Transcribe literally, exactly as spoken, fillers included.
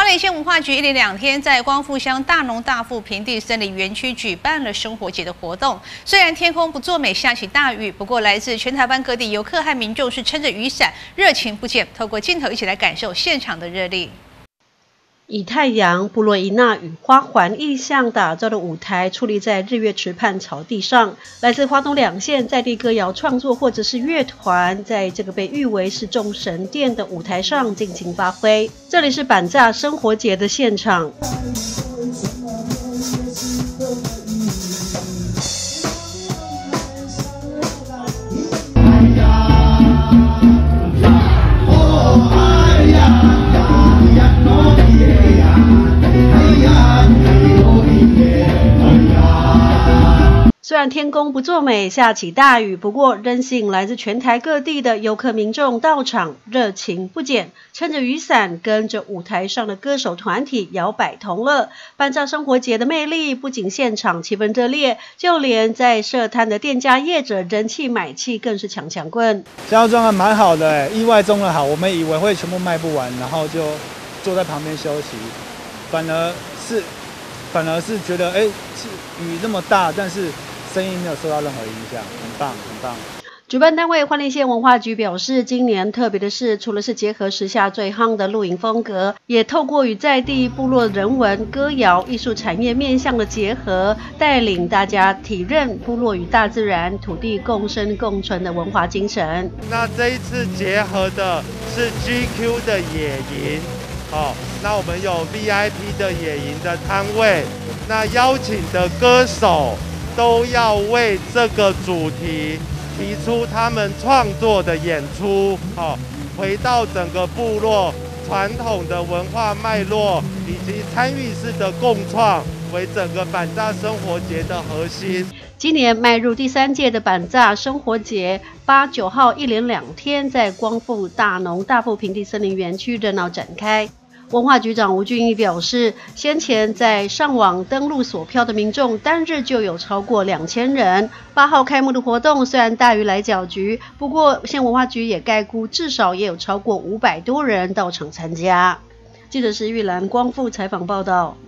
莲县文化局一连两天在光复乡大农大富平地森林园区举办了生活节的活动。虽然天空不作美，下起大雨，不过来自全台湾各地游客和民众是撑着雨伞，热情不减。透过镜头一起来感受现场的热力。 以太阳、部落伊娜与花环意象打造的舞台，矗立在日月池畔草地上。来自花东两县在地歌谣创作或者是乐团，在这个被誉为是众神殿的舞台上尽情发挥。这里是板栅生活节的现场。 虽然天公不作美，下起大雨，不过仍吸引来自全台各地的游客民众到场，热情不减，撑着雨伞，跟着舞台上的歌手团体摇摆同乐。板栅生活节的魅力不仅现场气氛热烈，就连在设摊的店家业者人气买气更是强强棍。 销状还蛮好的哎，意外中的好，我们以为会全部卖不完，然后就坐在旁边休息，反而是反而是觉得哎，雨那么大，但是 生意没有受到任何影响，很棒，很棒。 主办单位花莲县文化局表示，今年特别的是，除了是结合时下最夯的露营风格，也透过与在地部落人文、歌谣、艺术产业面向的结合，带领大家体认部落与大自然、土地共生共存的文化精神。 那这一次结合的是 G Q 的野营，哦，那我们有 V I P 的野营的摊位，那邀请的歌手 都要为这个主题提出他们创作的演出，好，回到整个部落传统的文化脉络以及参与式的共创，为整个板栅生活节的核心。 今年迈入第三届的板栅生活节，八九号一连两天在光复大农大富平地森林园区热闹展开。 文化局长吴俊义表示，先前在上网登录索票的民众，单日就有超过两千人。八号开幕的活动虽然大于来搅局，不过县文化局也概估至少也有超过五百多人到场参加。记者石玉兰光复采访报道。